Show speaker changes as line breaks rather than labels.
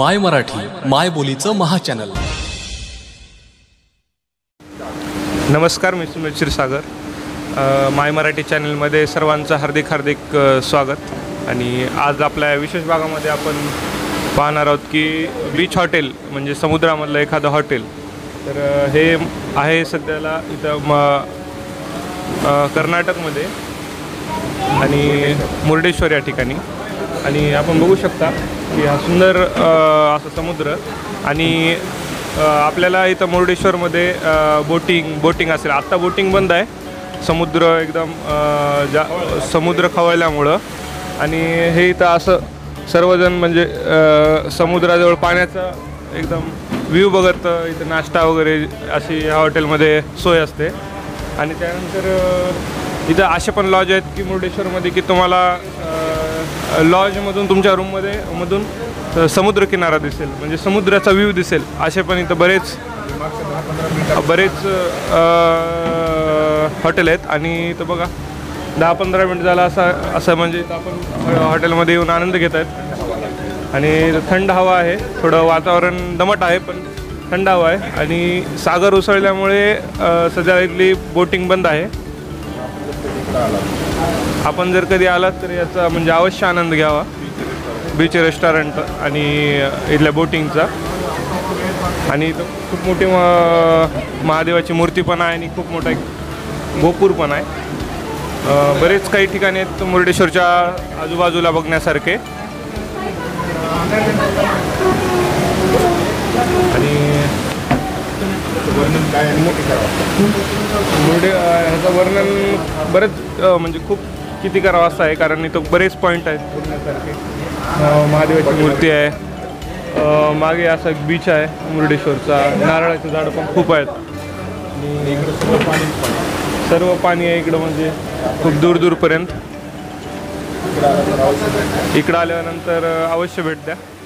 माय मराठी माय बोलीचं महाचॅनल।
नमस्कार, मी सुमित क्षीरसागर। माय मराठी चॅनलमध्ये सर्वांचं हार्दिक स्वागत। आणि आज आपल्या विशेष भागामध्ये आपण पाहणार आहोत की बीच हॉटेल म्हणजे समुद्रामधलं एखादं हॉटेल। तर हे आहे सध्याला इथं कर्नाटकमध्ये आणि मुर्डेश्वर या ठिकाणी। आणि आपण बघू शकता की हा सुंदर असा समुद्र। आणि आपल्याला इथं मुर्डेश्वरमध्ये बोटिंग असेल। आत्ता बोटिंग बंद आहे, समुद्र एकदम समुद्र खवळल्यामुळं। आणि हे इथं असं सर्वजण म्हणजे समुद्राजवळ पाण्याचा एकदम व्ह्यू बघत इथं नाश्ता वगैरे अशी ह्या हॉटेलमध्ये सोय असते। आणि त्यानंतर इथं असे पण लॉज आहेत की मुर्डेश्वरमध्ये की तुम्हाला लॉजमधून तुमच्या रूममधून समुद्रकिनारा दिसेल, म्हणजे समुद्राचा व्ह्यू दिसेल। असे पण इथं बरेच हॉटेल आहेत। आणि इथं बघा 10-15 मिनिट झाला असं म्हणजे आपण हॉटेलमध्ये येऊन आनंद घेत आहेत। आणि थंड हवा आहे, थोडं वातावरण दमट आहे पण थंड हवा आहे। आणि सागर उसळल्यामुळे सध्या इथली बोटिंग बंद आहे। आपण जर कधी आलात तर याचा म्हणजे अवश्य आनंद घ्यावा, बीच रेस्टॉरंट आणि इथल्या बोटिंगचा। आणि इथं खूप मोठी महादेवाची मूर्ती पण आहे आणि खूप मोठा एक गोपूर पण आहे। बरेच काही ठिकाणी आहेत मुर्डेश्वरच्या आजूबाजूला बघण्यासारखे। आणि ह्याचं वर्णन बरेच म्हणजे खूप किती करावं असं आहे, कारण इथं बरेच पॉईंट आहेत बघण्यासारखे। महादेवाची मूर्ती आहे, मागे असा एक बीच आहे मुर्डेश्वरचा, नारळाचं झाडं पण खूप आहेत। आणि सर्व पाणी आहे इकडं, म्हणजे खूप दूरपर्यंत। इकडं आल्यानंतर अवश्य भेट द्या।